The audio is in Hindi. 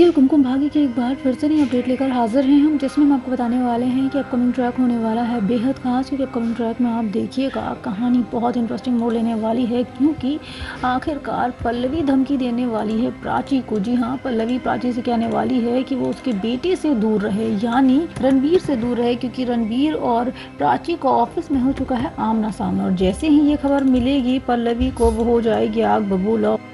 चलिए कुमकुम भाग्य की एक बार फिर से नई अपडेट लेकर हाजिर हैं हम, जिसमें हम आपको बताने वाले हैं कि अपकमिंग ट्रैक होने वाला है बेहद खास। क्योंकि अपकमिंग ट्रैक में आप देखिएगा कहानी बहुत इंटरेस्टिंग मोड़ लेने वाली है, क्योंकि आखिरकार पल्लवी धमकी देने वाली है प्राची को। जी हाँ, पल्लवी प्राची से कहने वाली है कि वो उसके बेटे से दूर रहे, यानी रणबीर से दूर रहे, क्योंकि रणबीर और प्राची को ऑफिस में हो चुका है आमना सामना। और जैसे ही ये खबर मिलेगी पल्लवी को, वो हो जाएगी आग बबूला